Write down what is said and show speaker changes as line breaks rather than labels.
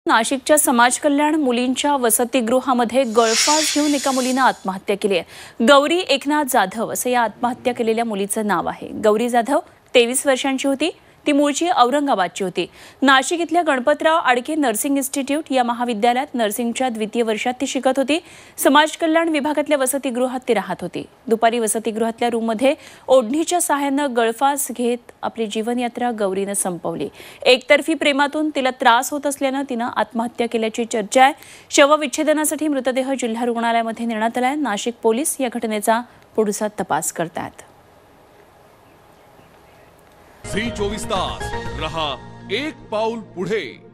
नाशिकच्या समाज कल्याण मुलींच्या वसतिगृहामध्ये गळफास घेऊन एका मुलीने आत्महत्या केली आहे। गौरी एकनाथ जाधव असं या आत्महत्या केलेल्या मुलीचं नाव आहे। गौरी जाधव 23 वर्षांची होती। ती मूळची औरंगाबादची होती। नाशिक इथल्या गणपतराव आडके नर्सिंग इन्स्टिट्यूट या महाविद्यालयात नर्सिंगच्या द्वितीय वर्षात ती शिकत होती। समाज कल्याण विभागातल्या वसतिगृहात ती राहत होती। दुपारी वसतिगृहातल्या रूममध्ये ओढणीच्या सहाय्याने गळफास घेत आपली जीवनयात्रा गौरीने संपवली। एकतर्फी प्रेमातून तिला त्रास होत असल्याने तिने आत्महत्या केल्याची चर्चा आहे। शवविच्छेदनासाठी मृतदेह जिल्हा रुग्णालयामध्ये नेण्यात आलाय। नाशिक पोलीस या घटनेचा पुढचा तपास करतात।
झी 24 तास रहा एक पाऊल पुढे।